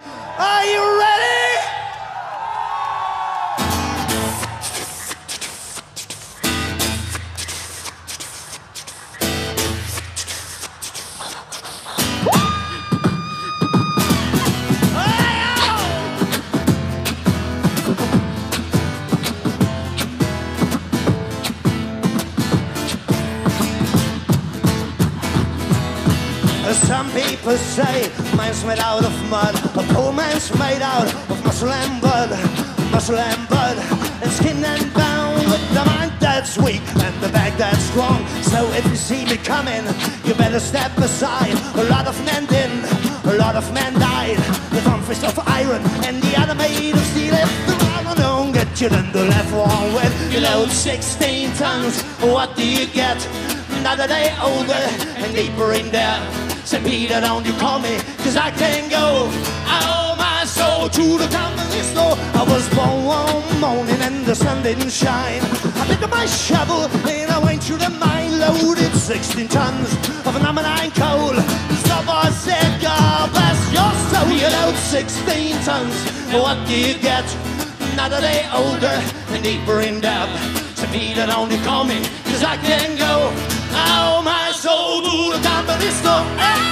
Are you ready? Some people say man's made out of mud, a poor man's made out of muscle and blood, and skin and bone, with the mind that's weak and the back that's strong. So if you see me coming, you better step aside. A lot of men didn't, a lot of men died. The one fist of iron and the other made of steel. If the one don't get you, then the left one with. You load 16 tons, what do you get? Another day older and deeper in there. St. Peter, don't you call me, 'cause I can't go. I owe my soul to the company store. I was born one morning and the sun didn't shine. I picked up my shovel and I went through the mine, loaded 16 tons of number 9 coal. Stop, I said, God bless your soul. You load 16 tons, what do you get? Another day older and deeper in debt. St. Peter, don't you call me, 'cause I can't go. I owe my soul to the company store.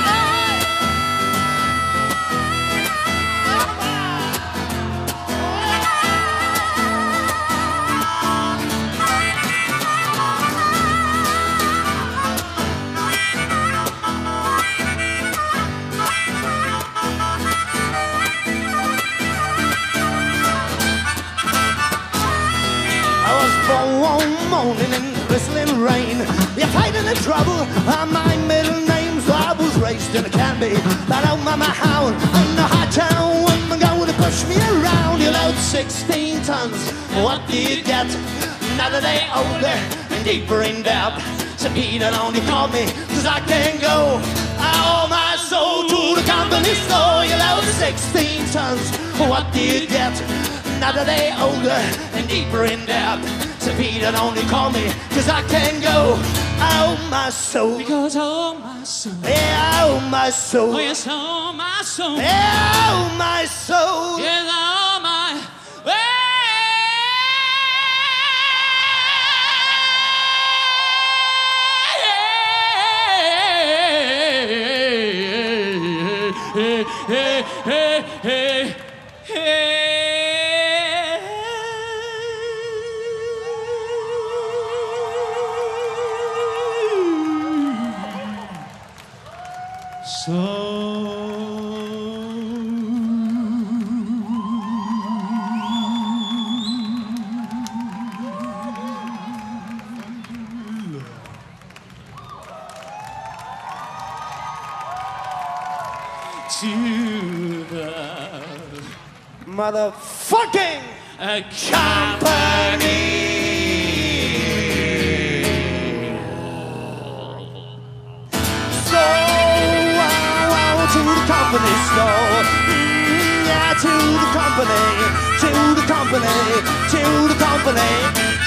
One morning in whistling rain, you're fighting the trouble. My middle name's I was raised in a canby. That old mama hound in the hot town woman going to push me around. You load 16 tons, what do you get? Another day older and deeper in debt. St. Peter, don't you call me, 'cause I can't go. I owe my soul to the company store. You load 16 tons, what do you get? Another day older and deeper in debt. St. Peter, don't you call me, 'cause I can't go. I owe my soul. Because I owe my soul. Yeah, I owe my soul. Oh, yes, I owe my soul. Yeah, I owe my soul. Yes, I owe my... Hey, hey, hey, hey. To the motherfucking company. So, to the company store. Yeah, to the company, to the company, to the company.